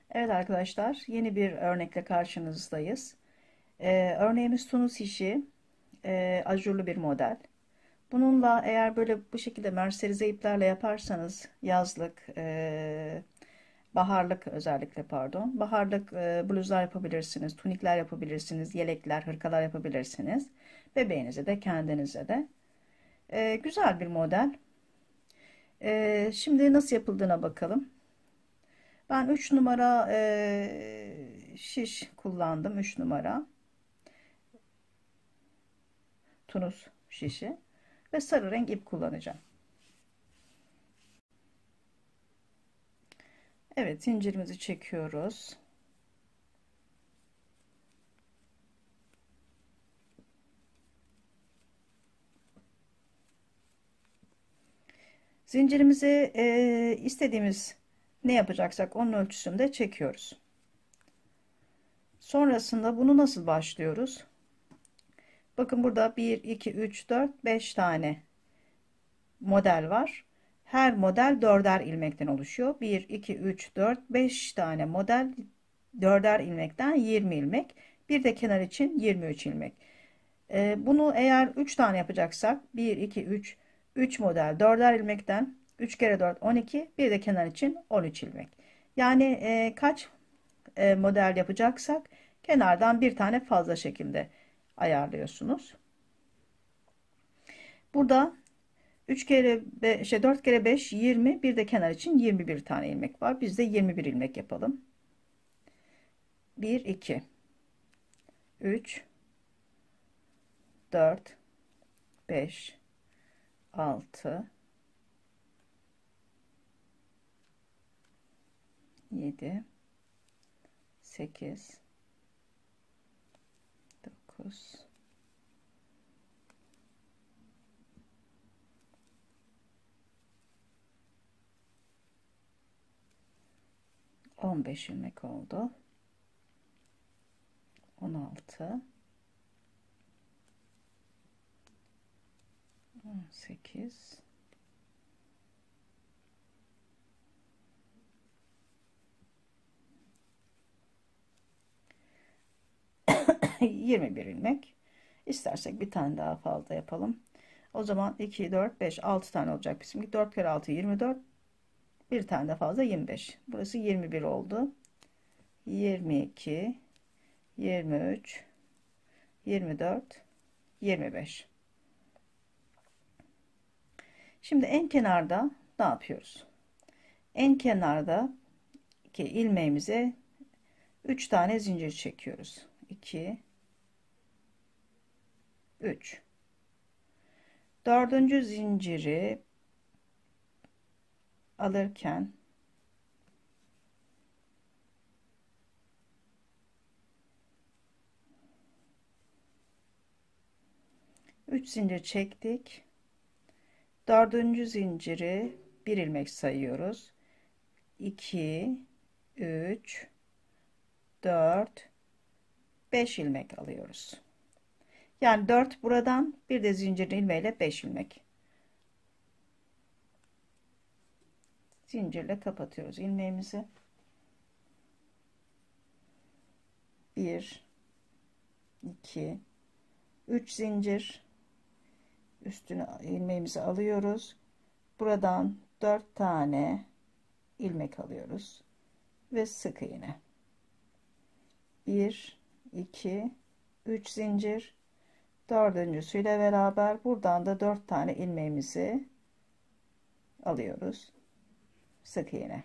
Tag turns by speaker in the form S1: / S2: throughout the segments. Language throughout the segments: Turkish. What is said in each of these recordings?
S1: Evet arkadaşlar, yeni bir örnekle karşınızdayız. Örneğimiz Tunus işi, ajurlu bir model. Bununla eğer böyle bu şekilde merserize iplerle yaparsanız yazlık, baharlık özellikle pardon, baharlık bluzlar yapabilirsiniz, tunikler yapabilirsiniz, yelekler, hırkalar yapabilirsiniz. Bebeğinize de kendinize de. Güzel bir model. Şimdi nasıl yapıldığına bakalım. Ben 3 numara şiş kullandım. 3 numara tunus şişi ve sarı renk ip kullanacağım. Evet, zincirimizi çekiyoruz. Zincirimizi istediğimiz ne yapacaksak onun ölçüsünde çekiyoruz. Sonrasında bunu nasıl başlıyoruz? Bakın burada 1, 2, 3, 4, 5 tane model var. Her model 4'er ilmekten oluşuyor. 1, 2, 3, 4, 5 tane model 4'er ilmekten 20 ilmek. Bir de kenar için 23 ilmek. Bunu eğer 3 tane yapacaksak 1, 2, 3 model 4'er ilmekten 3 kere 4 12, bir de kenar için 13 ilmek. Yani kaç model yapacaksak kenardan bir tane fazla şekilde ayarlıyorsunuz. Burada 3 kere 5, 4 kere 5 20, bir de kenar için 21 tane ilmek var. Biz de 21 ilmek yapalım. 1 2 3 4 5 6 7 8 9 15 ilmek oldu. 16 18 21 ilmek. İstersek bir tane daha fazla yapalım. O zaman 2 4 5 6 tane olacak bizimki. 4 kere 6 24. Bir tane de fazla 25. Burası 21 oldu. 22 23 24 25. Şimdi en kenarda ne yapıyoruz? En kenarda ilmeğimize 3 tane zincir çekiyoruz. 2 3. Dördüncü zinciri alırken üç zincir çektik. Dördüncü zinciri bir ilmek sayıyoruz. 2 3 4 5 ilmek alıyoruz. Yani 4 buradan, bir de zincir ilmeğiyle 5 ilmek. Zincirle kapatıyoruz ilmeğimizi. 1 2 3 zincir, üstüne ilmeğimizi alıyoruz. Buradan 4 tane ilmek alıyoruz ve sık iğne. 1 2 3 zincir, dördüncüsüyle beraber buradan da 4 tane ilmeğimizi alıyoruz. Sık iğne.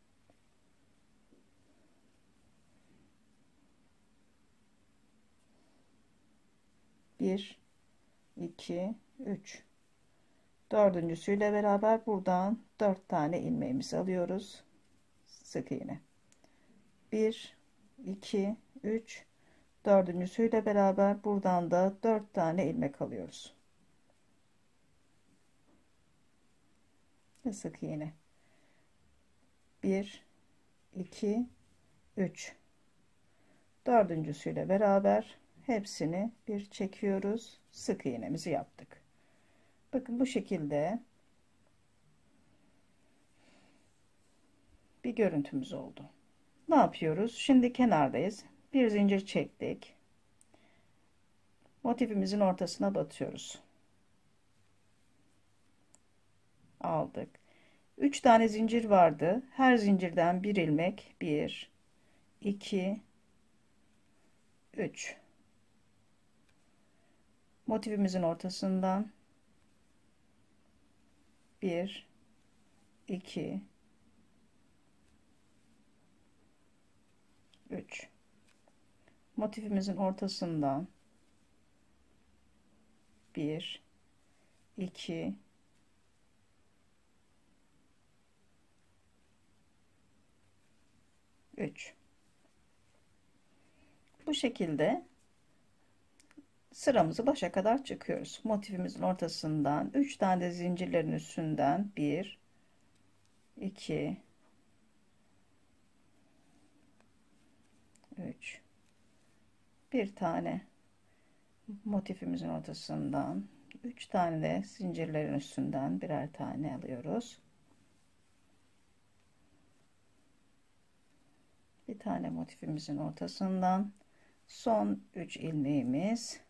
S1: 1 2 3. Dördüncüsüyle beraber buradan 4 tane ilmeğimizi alıyoruz. Sık iğne. 1 2 3. Dördüncüsüyle beraber buradan da 4 tane ilmek alıyoruz. Ve sık iğne. 1 2 3. Dördüncüsüyle beraber hepsini bir çekiyoruz. Sık iğnemizi yaptık. Bakın bu şekilde bir görüntümüz oldu. Ne yapıyoruz? Şimdi kenardayız. Bir zincir çektik. Motifimizin ortasına batıyoruz. Aldık. 3 tane zincir vardı. Her zincirden bir ilmek. 1, 2, 3. Motifimizin ortasından 1, 2, 3. Motifimizin ortasından 1, 2, 3. Bu şekilde sıramızı başa kadar çıkıyoruz. Motifimizin ortasından 3 tane de zincirlerin üstünden 1, 2, 3. Bir tane motifimizin ortasından 3 tane de zincirlerin üstünden birer tane alıyoruz. Bir tane motifimizin ortasından son 3 ilmeğimiz.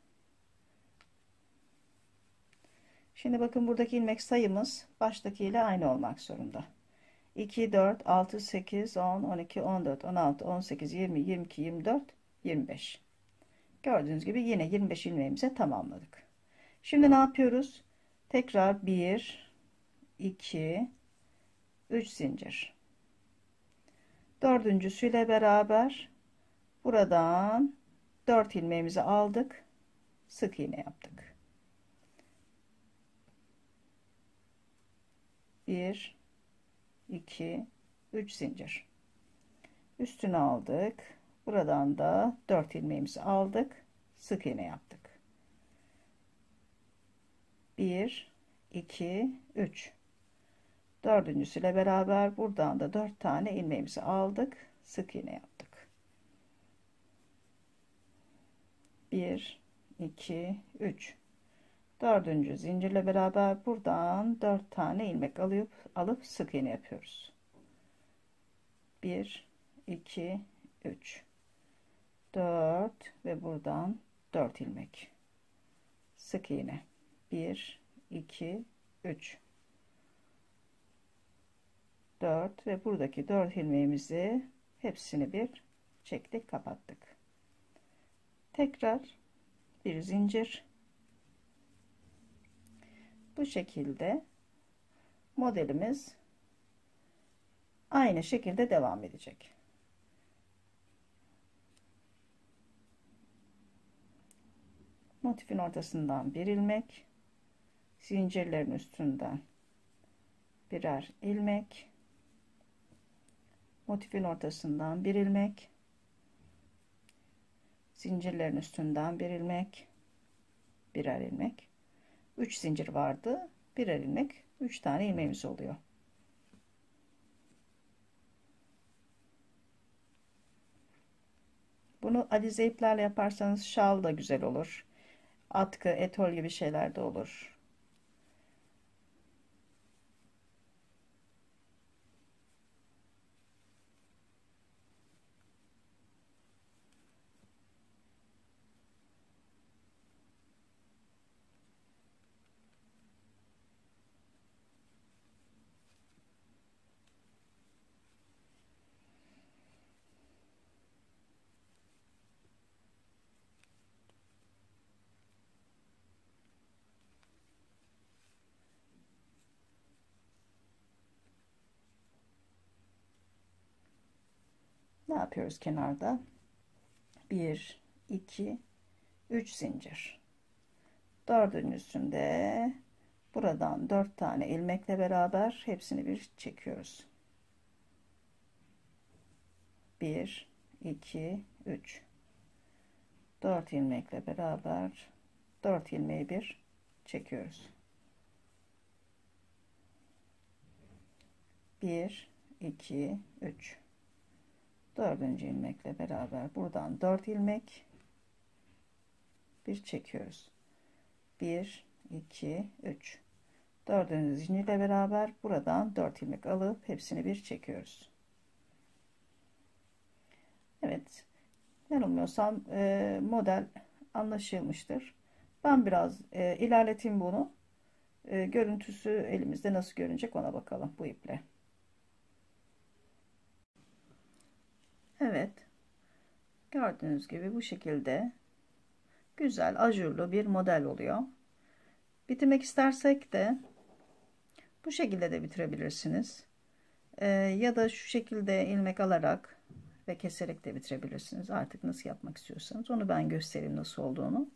S1: Şimdi bakın buradaki ilmek sayımız baştaki ile aynı olmak zorunda. 2, 4, 6, 8, 10, 12, 14, 16, 18, 20, 22, 24, 25. Gördüğünüz gibi yine 25 ilmeğimize tamamladık. Şimdi ne yapıyoruz? Tekrar 1, 2, 3 zincir. Dördüncüsüyle beraber buradan 4 ilmeğimizi aldık. Sık iğne yaptık. 1, 2, 3 zincir. Üstüne aldık. Buradan da 4 ilmeğimizi aldık. Sık iğne yaptık. 1, 2, 3. Dördüncüsüyle beraber buradan da 4 tane ilmeğimizi aldık. Sık iğne yaptık. 1, 2, 3. Dördüncü zincirle beraber buradan 4 tane ilmek alıp sık iğne yapıyoruz. 1, 2, 3, 4 ve buradan 4 ilmek. Sık iğne. 1, 2, 3, 4 ve buradaki 4 ilmeğimizi hepsini bir çektik, kapattık. Tekrar bir zincir. Bu şekilde modelimiz aynı şekilde devam edecek. Motifin ortasından bir ilmek, zincirlerin üstünden birer ilmek, motifin ortasından bir ilmek, zincirlerin üstünden bir ilmek, birer ilmek. 3 zincir vardı, birer ilmek, 3 tane ilmeğimiz oluyor. Bunu alize iplerle yaparsanız şal da güzel olur. Atkı, etol gibi şeyler de olur. Ne yapıyoruz kenarda? 1, 2, 3 zincir. Dördüncüsünde buradan 4 tane ilmekle beraber hepsini bir çekiyoruz. 1, 2, 3. 4 ilmekle beraber 4 ilmeği bir çekiyoruz. 1, 2, 3. Dördüncü ilmekle beraber buradan 4 ilmek bir çekiyoruz. 1, 2, 3. Dördüncü zincirle beraber buradan 4 ilmek alıp hepsini bir çekiyoruz. Evet. Yanılmıyorsam model anlaşılmıştır. Ben biraz ilerleteyim bunu. Görüntüsü elimizde nasıl görünecek ona bakalım bu iple. Evet. Gördüğünüz gibi bu şekilde güzel ajurlu bir model oluyor. Bitirmek istersek de bu şekilde de bitirebilirsiniz. Ya da şu şekilde ilmek alarak ve keserek de bitirebilirsiniz. Artık nasıl yapmak istiyorsanız onu ben göstereyim nasıl olduğunu.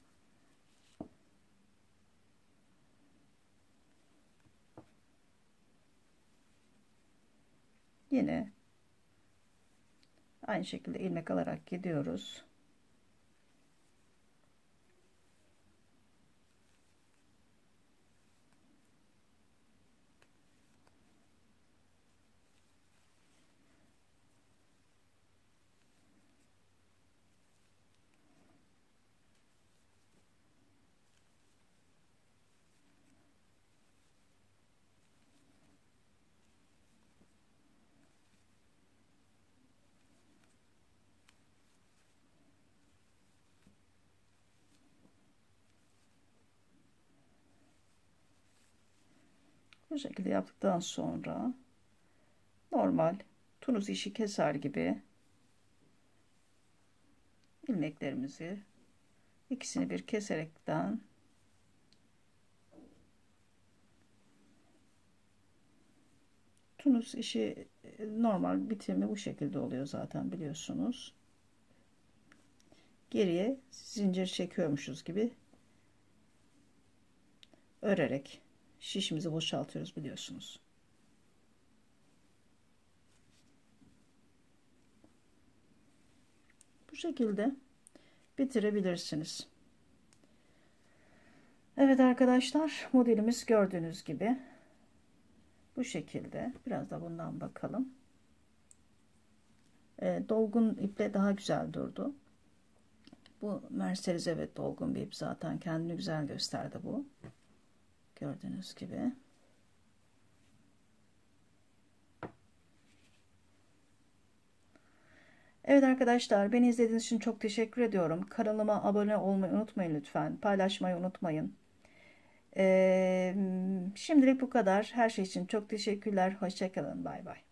S1: Yine aynı şekilde ilmek alarak gidiyoruz. Bu şekilde yaptıktan sonra normal tunus işi keser gibi ilmeklerimizi ikisini bir keserekten tunus işi normal bitimi bu şekilde oluyor zaten biliyorsunuz. Geriye zincir çekiyormuşuz gibi örerek şişimizi boşaltıyoruz biliyorsunuz. Bu şekilde bitirebilirsiniz. Evet arkadaşlar, modelimiz gördüğünüz gibi bu şekilde. Biraz da bundan bakalım. Dolgun iple daha güzel durdu. Bu Mercedes, evet, dolgun bir ip, zaten kendini güzel gösterdi bu. Gördüğünüz gibi. Evet arkadaşlar, beni izlediğiniz için çok teşekkür ediyorum. Kanalıma abone olmayı unutmayın lütfen. Paylaşmayı unutmayın. Şimdilik bu kadar. Her şey için çok teşekkürler. Hoşça kalın. Bay bay.